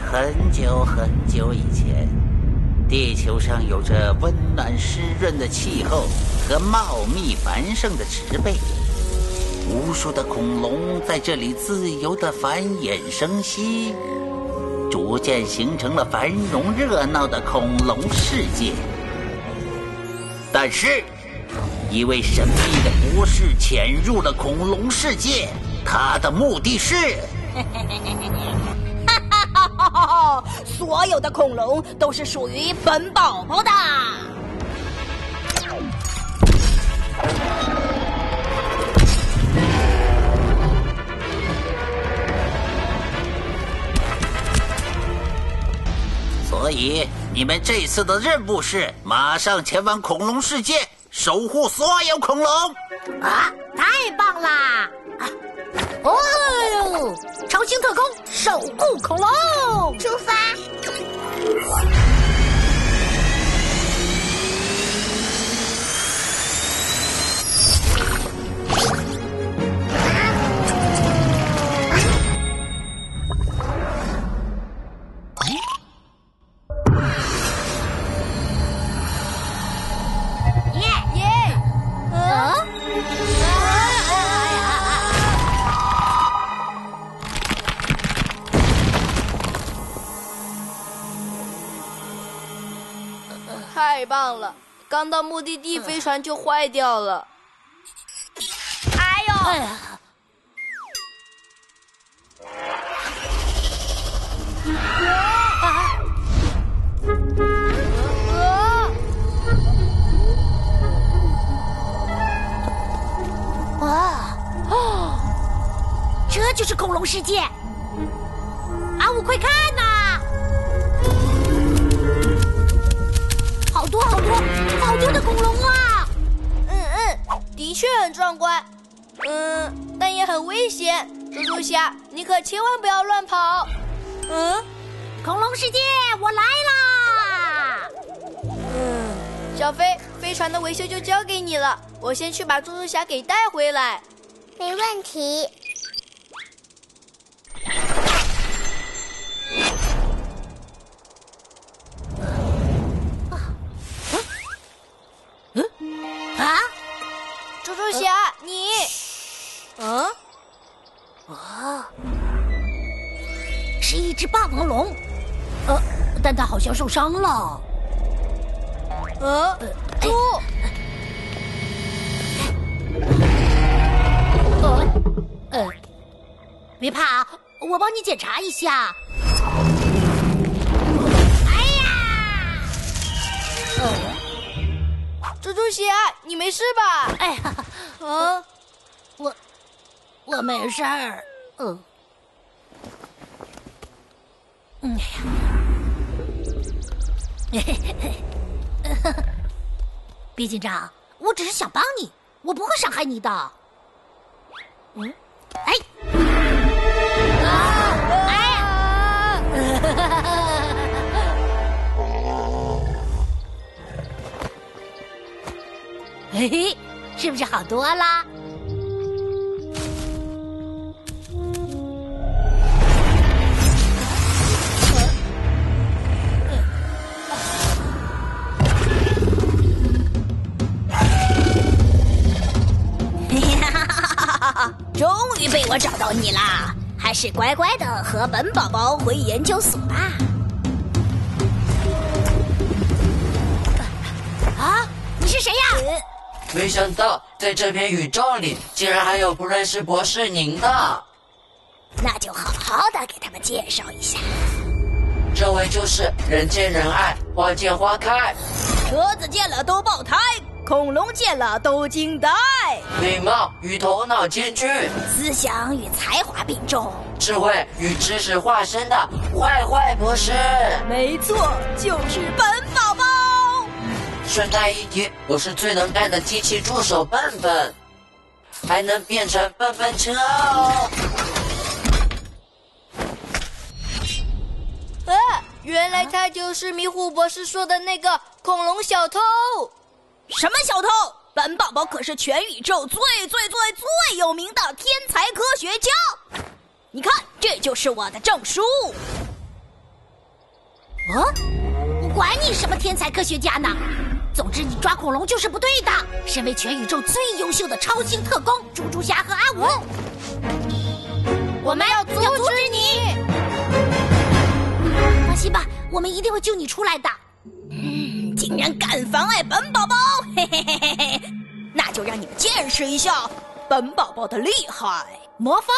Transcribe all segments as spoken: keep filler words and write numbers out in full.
很久很久以前，地球上有着温暖湿润的气候和茂密繁盛的植被，无数的恐龙在这里自由地繁衍生息，逐渐形成了繁荣热闹的恐龙世界。但是，一位神秘的博士潜入了恐龙世界，他的目的是所有的恐龙都是属于本宝宝的。 所以你们这次的任务是马上前往恐龙世界，守护所有恐龙。 啊，太棒啦！啊，哦呦，超星特工守护恐龙，出发！ 太棒了！刚到目的地，飞船就坏掉了。 哎呦！哎呀！啊！哇！哦，这就是恐龙世界！阿武，快看呐！好多好多好多的恐龙啊！ 嗯嗯，的确很壮观，嗯，但也很危险。猪猪侠，你可千万不要乱跑。 嗯，恐龙世界，我来啦！ 嗯，小飞，飞船的维修就交给你了，我先去把猪猪侠给带回来。 没问题。 啊， 猪猪侠，呃、你， 嗯，哦，是一只霸王龙，呃，但它好像受伤了。 呃，猪， 呃，呃，别怕，我帮你检查一下。哎呀，呃。 猪猪侠，你没事吧？ 哎呀， 啊， 我我没事儿。嗯，嗯呀，毕警长，我只是想帮你，我不会伤害你的。嗯，哎，啊，哎呀！嘿嘿，是不是好多啦？终于被我找到你啦！还是乖乖的和本宝宝回研究所吧。啊，你是谁呀？ 没想到在这片宇宙里，竟然还有不认识博士您的。 那就好好的给他们介绍一下。 这位就是人见人爱，花见花开。 车子见了都爆胎，恐龙见了都惊呆。 美貌与头脑兼具， 思想与才华并重， 智慧与知识化身的坏坏博士。 没错，就是本宝宝。 顺带一提，我是最能干的机器助手笨笨，还能变成笨笨车哦。 啊，原来他就是迷糊博士说的那个恐龙小偷。 什么小偷？本宝宝可是全宇宙最最最最有名的天才科学家。你看，这就是我的证书。 哦，管你什么天才科学家呢！总之，你抓恐龙就是不对的。身为全宇宙最优秀的超星特工，猪猪侠和阿五， 我们要阻止你！ 放心吧，我们一定会救你出来的。 嗯，竟然敢妨碍本宝宝，嘿嘿嘿嘿嘿，那就让你们见识一下本宝宝的厉害！ 魔方。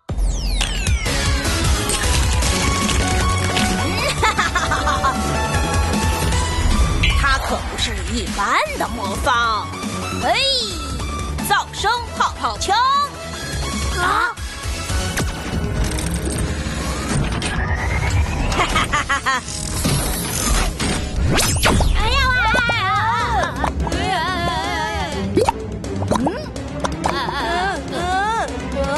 它可不是一般的魔方，嘿，噪声泡泡枪啊！ 哈哈哈哈哈！ 哎呀！ 嗯嗯嗯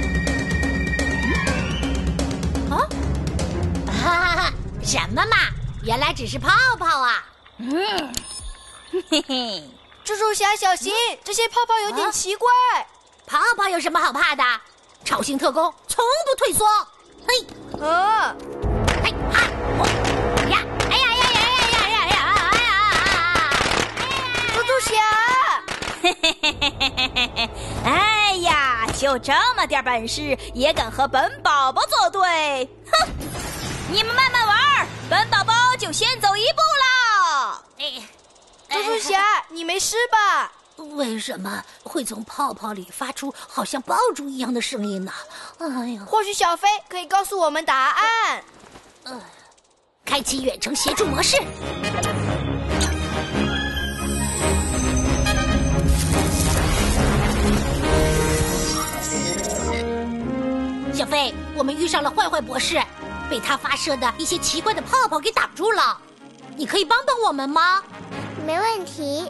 啊！哈哈！什么嘛，原来只是泡泡啊！ 嗯，嘿嘿， 蜘蛛侠小心，这些泡泡有点奇怪。 泡泡有什么好怕的？超星特工从不退缩。嘿， 啊！ 哎哈！我呀！哎呀呀呀呀呀呀呀！哎呀！ 蜘蛛侠！ 嘿嘿嘿嘿嘿嘿嘿！哎呀，就这么点本事，也敢和本宝宝作对？哼！你们慢慢玩，本宝宝就先走一步了。 哎， 蜘蛛侠，你没事吧？ 为什么会从泡泡里发出好像爆竹一样的声音呢？哎呀， 或许小飞可以告诉我们答案。 呃，开启远程协助模式。小飞，我们遇上了坏坏博士，被他发射的一些奇怪的泡泡给挡住了。你可以帮帮我们吗？ 没问题。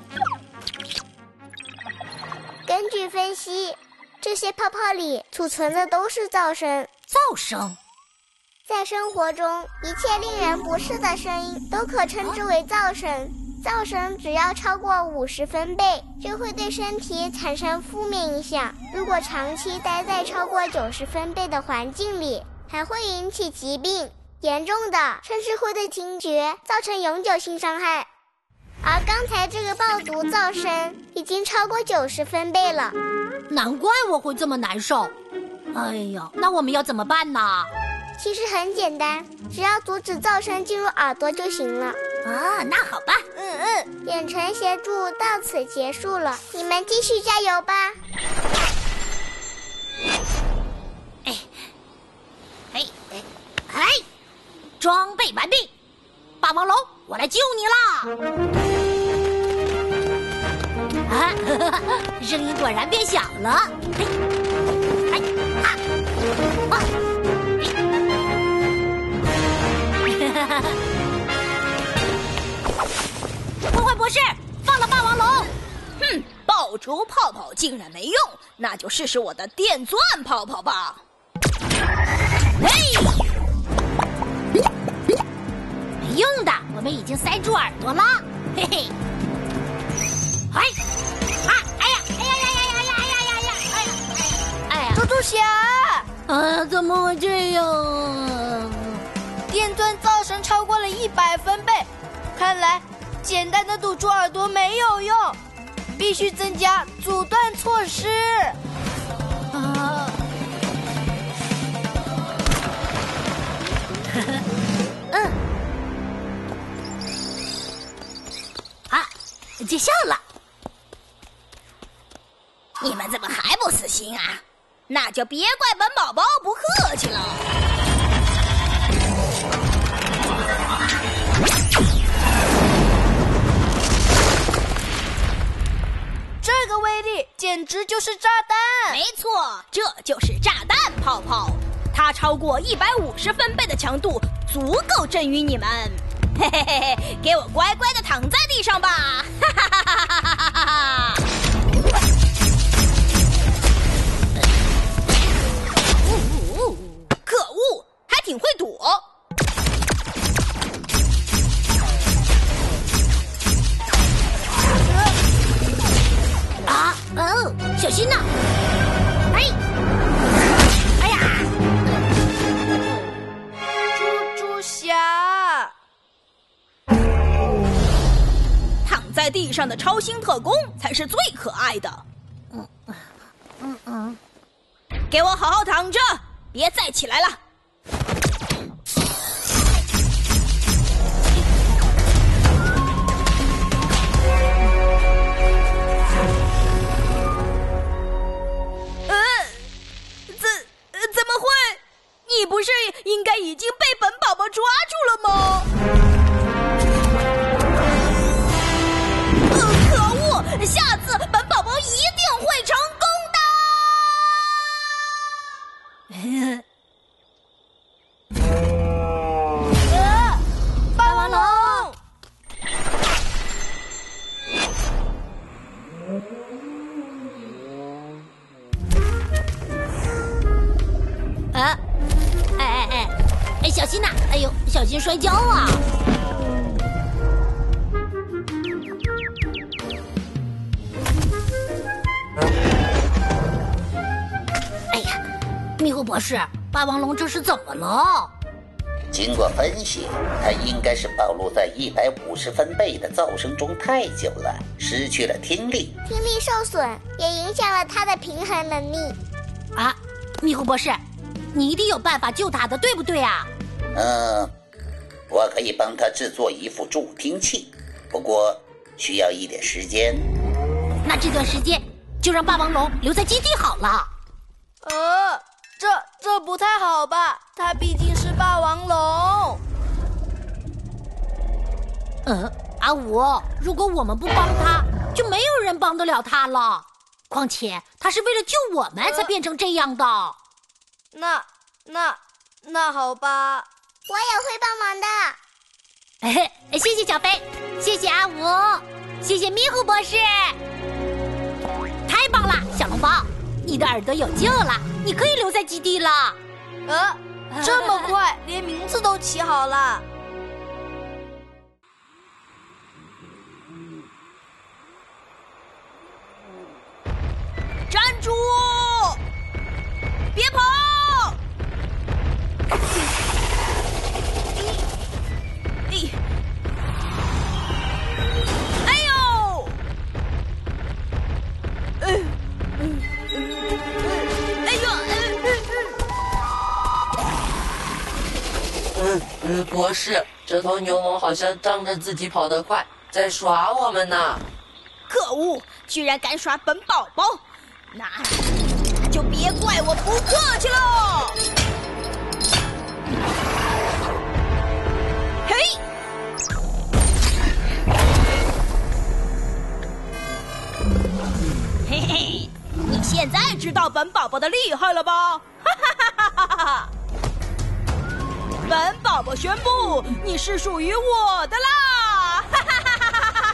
根据分析，这些泡泡里储存的都是噪声。 噪声？ 在生活中，一切令人不适的声音都可称之为噪声。噪声只要超过五十分贝，就会对身体产生负面影响。如果长期待在超过九十分贝的环境里，还会引起疾病，严重的甚至会对听觉造成永久性伤害。而刚才这个爆竹噪声已经超过九十分贝了， 难怪我会这么难受。哎呀，那我们要怎么办呢？ 其实很简单，只要阻止噪声进入耳朵就行了。 啊，那好吧。 嗯嗯， 远程协助到此结束了，你们继续加油吧。 哎，哎哎哎，装备完毕，霸王龙，我来救你啦！啊，呵呵呵，声音果然变小了。嘿，哎啊啊！坏坏博士，放了霸王龙！ 哼，爆竹泡泡竟然没用，那就试试我的电钻泡泡吧。嘿， 没用的，我们已经塞住耳朵了。嘿嘿，哎，啊，哎呀，哎呀呀呀呀呀呀呀呀！哎呀，哎呀， 蜘蛛侠！ 啊，怎么会这样？ 电钻噪声超过了一百分贝，看来简单的堵住耳朵没有用，必须增加阻断措施。 啊，嗯，啊，见效了。 你们怎么还不死心啊？那就别怪本宝宝不客气了。 这个威力简直就是炸弹！ 没错，这就是炸弹泡泡，它超过一百五十分贝的强度，足够震晕你们。嘿嘿嘿嘿，给我乖乖的躺在地上吧！哈哈哈哈哈哈哈哈！可恶，还挺会躲。 啊，哦，小心呐！哎，哎呀！ 猪猪侠， 在地上的超星特工才是最可爱的。 嗯嗯嗯， 给我好好躺着，别再起来了。呃，怎怎么会？你不是应该已经被本宝宝抓住了吗？呃，可恶！下次本宝宝一定会成功的。 呃，霸王龙！ 啊，哎哎哎，哎，小心呐！哎呦，小心摔跤啊！哎呀，迷糊博士，霸王龙这是怎么了？ 经过分析，它应该是暴露在一百五十分贝的噪声中太久了，失去了听力， 听力受损，也影响了它的平衡能力。 啊，迷糊博士，你一定有办法救它的，对不对啊？ 嗯，我可以帮他制作一副助听器，不过需要一点时间。 那这段时间就让霸王龙留在基地好了。 呃，这这不太好吧？它毕竟是霸王龙。 嗯，阿五，如果我们不帮他，就没有人帮得了他了。况且他是为了救我们才变成这样的。呃、 那那那好吧。 我也会帮忙的。 哎，谢谢小飞，谢谢阿五，谢谢迷糊博士，太棒了！小笼包，你的耳朵有救了，你可以留在基地了。 呃，这么快，连名字都起好了。 站住！别跑！哎呦！哎呦！ 嗯嗯，博士，这头牛龙好像仗着自己跑得快，在耍我们呢。 可恶，居然敢耍本宝宝！那那就别怪我不客气喽！嘿，嘿嘿，你现在知道本宝宝的厉害了吧？哈哈哈哈哈哈！本宝宝宣布，你是属于我的啦！哈哈哈哈哈哈！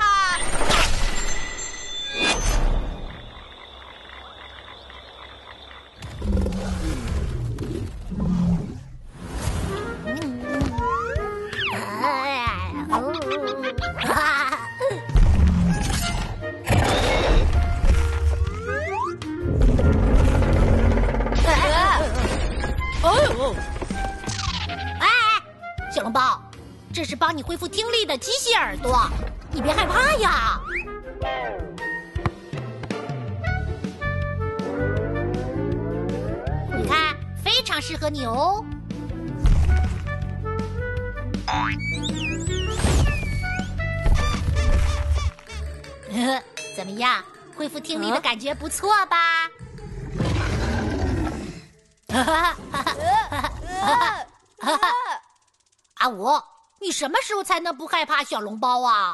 小笼包，这是帮你恢复听力的机械耳朵，你别害怕呀。你看，非常适合你哦。怎么样，恢复听力的感觉不错吧？哈哈哈哈哈哈！阿五，你什么时候才能不害怕小笼包啊？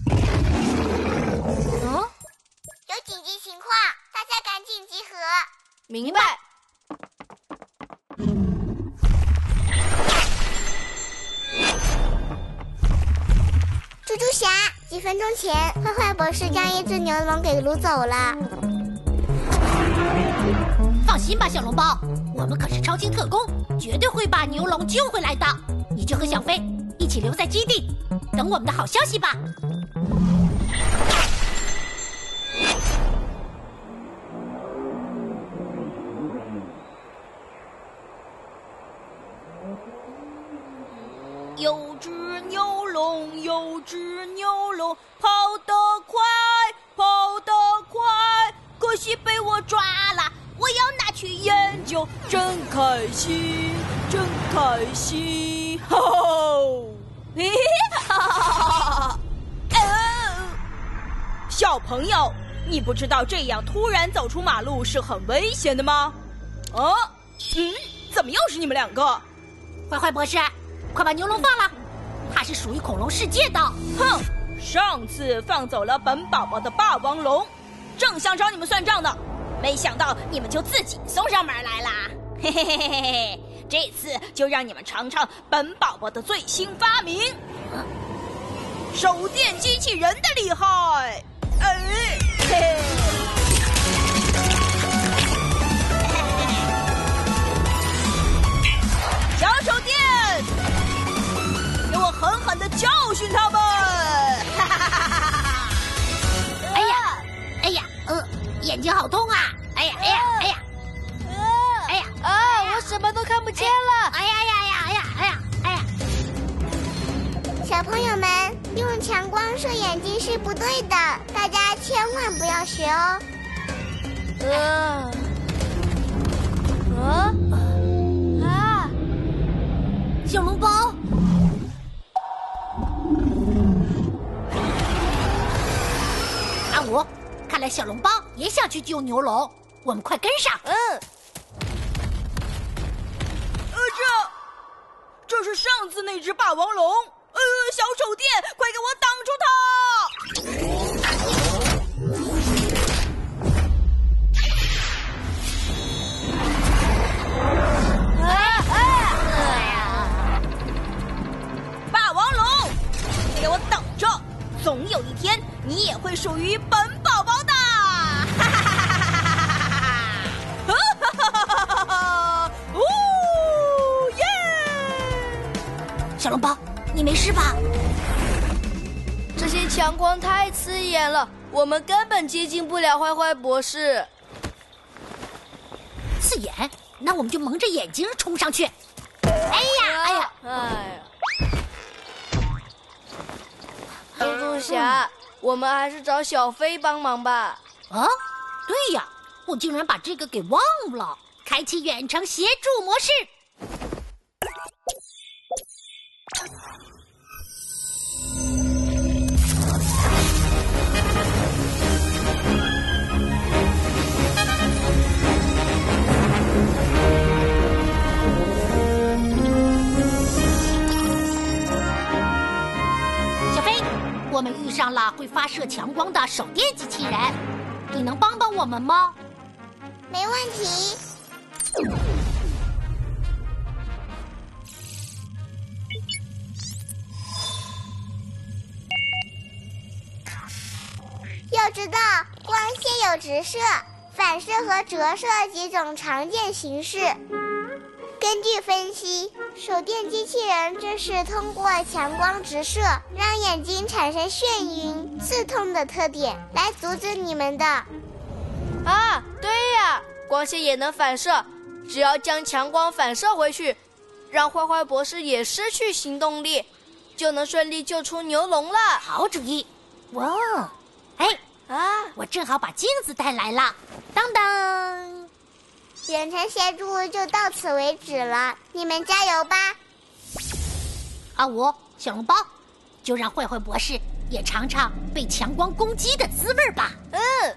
嗯， 有紧急情况，大家赶紧集合。 明白。 猪猪侠，几分钟前，坏坏博士将一只牛龙给掳走了。 放心吧，小笼包，我们可是超级特工，绝对会把牛龙救回来的。你就和小飞一起留在基地，等我们的好消息吧。 有只牛龙，有只牛龙，跑得快，跑得快，可惜被我抓了，我要拿去研究，真开心，真开心，吼吼！嘿哈哈哈哈！小朋友，你不知道这样突然走出马路是很危险的吗？哦，嗯，怎么又是你们两个？ 坏坏博士，快把牛龙放了，它是属于恐龙世界的。 哼，上次放走了本宝宝的霸王龙，正想找你们算账呢，没想到你们就自己送上门来啦。嘿嘿嘿嘿嘿嘿，这次就让你们尝尝本宝宝的最新发明——手电机器人的厉害。哎，嘿嘿。小手电，给我狠狠地教训他们！哈哈哈哈哈！ 哎呀，哎呀，呃，眼睛好痛啊！哎呀，哎呀，哎呀，哎呀， 啊，我什么都看不见了！ 哎呀呀呀，哎呀，哎呀，哎呀！ 小朋友们，用强光射眼睛是不对的，大家千万不要学哦。 呃，啊啊！ 小笼包，阿五，看来小笼包也想去救牛龙，我们快跟上。 嗯。 呃，这，这是上次那只霸王龙。呃，小手电，快给我挡住它！ 啊啊！ 哎呀， 霸王龙，你给我等着！总有一天，你也会属于本宝宝的！哈哈哈哈哈！哈哈哈哈哈！哦耶！ 小笼包，你没事吧？ 这些强光太刺眼了，我们根本接近不了坏坏博士。 刺眼？那我们就蒙着眼睛冲上去。哎呀，哎呀， 哎呀！猪猪侠，我们还是找小飞帮忙吧。 啊，对呀，我竟然把这个给忘了。开启远程协助模式。我们遇上了会发射强光的手电机器人，你能帮帮我们吗？ 没问题。要知道，光线有直射、反射和折射几种常见形式。根据分析，手电机器人正是通过强光直射，让眼睛产生眩晕、刺痛的特点，来阻止你们的。 啊，对呀，光线也能反射，只要将强光反射回去，让坏坏博士也失去行动力，就能顺利救出牛龙了。 好主意！哇，哎啊，我正好把镜子带来了，当当。 远程协助就到此为止了，你们加油吧！ 阿五，小笼包，就让坏坏博士也尝尝被强光攻击的滋味吧。 嗯。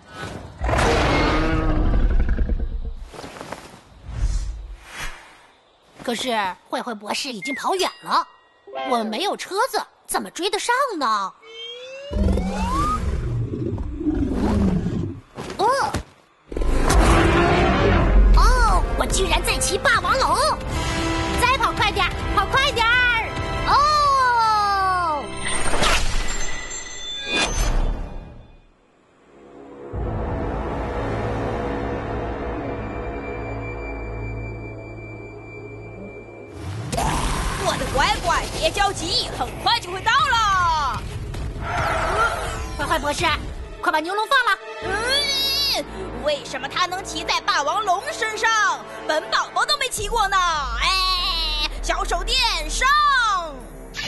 可是坏坏博士已经跑远了，我们没有车子，怎么追得上呢？哦。我居然在骑霸王龙！再跑快点，跑快点儿！哦！ 我的乖乖，别着急，很快就会到了。 坏坏博士，快把牛龙放了！ 嗯，为什么他能骑在霸王龙身上？本宝宝都没骑过呢！哎，小手电上！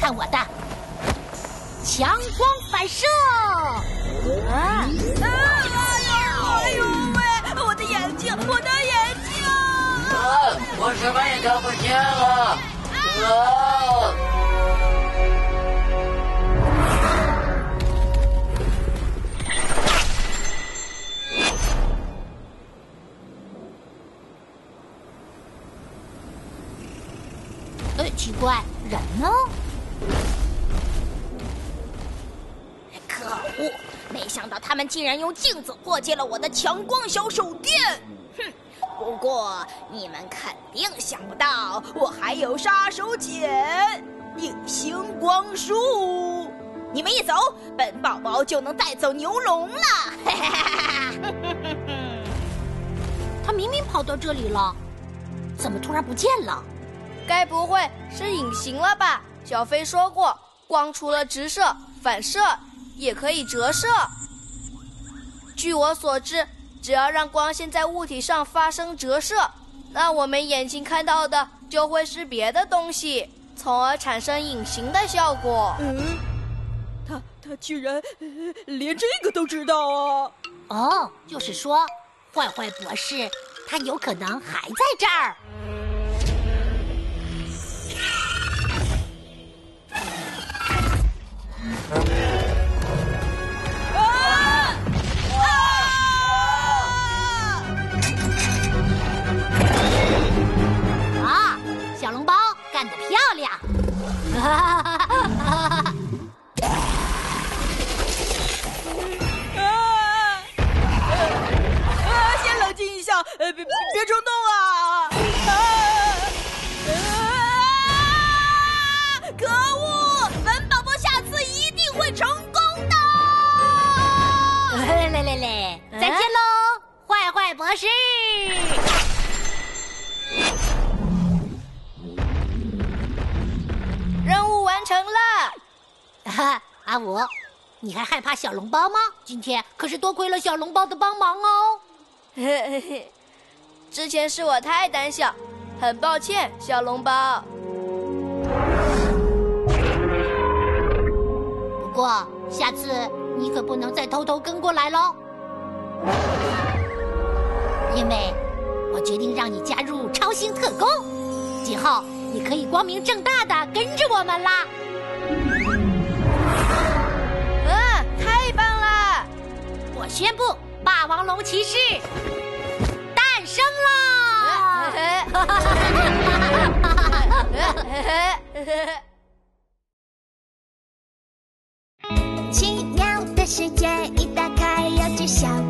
看我的强光反射！啊！ 啊！哎呦！哎呦喂！我的眼睛，我的眼睛！ 啊！我什么也看不见了！啊！ 呃，奇怪，人呢？ 可恶！没想到他们竟然用镜子破解了我的强光小手电。哼！不过你们肯定想不到，我还有杀手锏——隐形光束。你们一走，本宝宝就能带走牛龙了。哈哈哈哈！ 他明明跑到这里了，怎么突然不见了？ 该不会是隐形了吧？小飞说过，光除了直射、反射，也可以折射。据我所知，只要让光线在物体上发生折射，那我们眼睛看到的就会是别的东西，从而产生隐形的效果。 嗯，他他居然、呃、连这个都知道啊！ 哦，就是说，坏坏博士他有可能还在这儿。啊！小笼包干得漂亮！哈哈哈哈哈！ 先冷静一下，呃，别别别冲动啊！啊！啊！可恶！本宝宝下次一定会成功的！ 来来来来，再见喽，坏坏博士！ 任务完成了。 哈，阿五，你还害怕小笼包吗？今天可是多亏了小笼包的帮忙哦。 嘿嘿嘿，之前是我太胆小，很抱歉，小笼包。 不过下次你可不能再偷偷跟过来喽，因为我决定让你加入超星特工，今后你可以光明正大的跟着我们啦。 嗯，太棒了！ 我宣布，霸王龙骑士诞生啦！ 奇妙的世界一打开要揭晓。